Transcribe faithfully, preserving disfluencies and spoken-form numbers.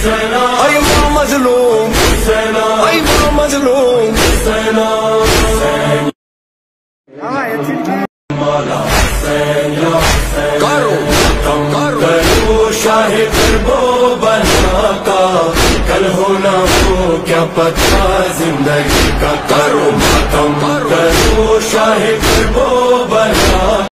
आई मां मजलूम, आई मां मजलूम। करो करो शाहे वो बना का, कल होना हो क्या पता जिंदगी का। करो मातम करो शाहे वो बना